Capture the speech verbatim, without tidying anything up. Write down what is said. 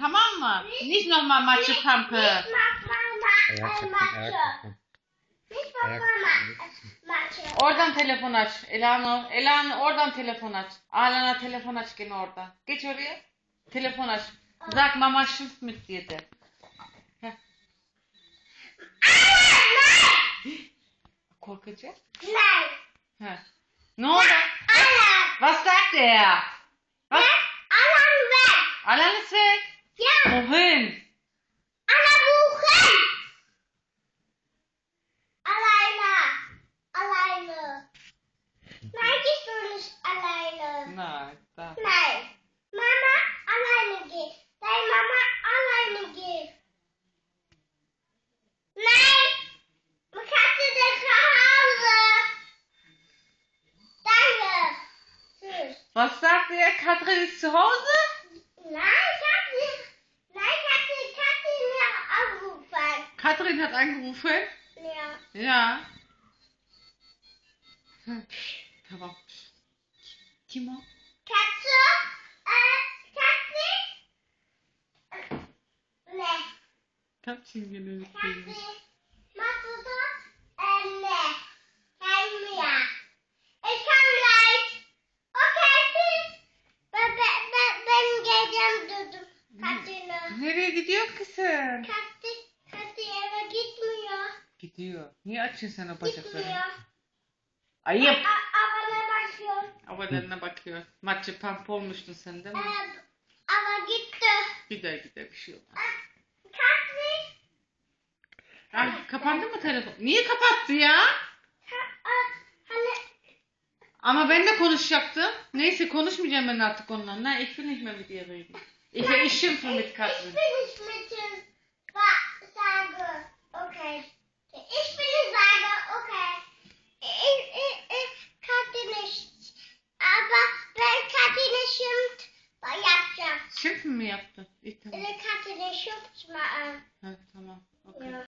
tamam mı? Nicht nochmal Matsche Pampe. Nicht nochmal Ayak çektim, Matsche. ayak çektim. Nicht Ayak nochmal Matsche. Oradan telefon aç. Elanur. Elanur oradan telefon aç. Alana telefon aç gene oradan. Geç oraya. Telefon aç. Sag Mama schimpft mit dir de. Heh. Korkacak. Nein. Heh. Ne oldu? Alan. Was sagt er? Was? Alan weg. Alan ist weg. Ja. Wohin? Alan buchen. Alleine. Alleine. Nein, gehst du nicht alleine. Nein. Da. Nein. Mama alleine geht. Deine Mama alleine geht. Nein. Man kann sie nicht nach Hause. Danke. Tschüss. Was sagt er? Katrin ist zu Hause? Nein, ich hab sie. Nein, ich hab sie Katrin noch angerufen. Katrin hat angerufen? Ja. Ja. Hm. Tamam. Kim o? Katze? Äh, Katze? Ne. Katrin geliyor. Katze. Machst du das? Äh, ne. Kein mehr. Ich komm gleich. Okay, tschüss. Ben, ben, ben, ben geleceğim dedim. Katrin'e. Nereye gidiyor kızım? Katrin, Katrin eve gitmiyor. Gidiyor. Niye açıyorsun sen o bacaklarını? Gitmiyor. Ayıp. A- Abone bakıyor. Havalarına bakıyor. Maçı pampa olmuştun sen değil mi? Ee, ama gitti. Gider gider bir şey olmaz. Katrin. Ah, kapandı mı telefon? Niye kapattı ya? Ha, a- hani Ama ben de konuşacaktım. Neyse konuşmayacağım ben artık onunla. Nein, ich will nicht mehr mit ihr reden. Ich, ich schimpfe mit ich Katrin. will nicht mit dir wa- sagen. Okay. Ich will nicht sagen, okay. Ich, ich, ich kann nicht. Aber wenn Katrin schimpft, dann yapacağım. Schimpfen mi yaptın? İyi tamam. Katrin schimpft mal an. Ha, tamam. Okay. Ja.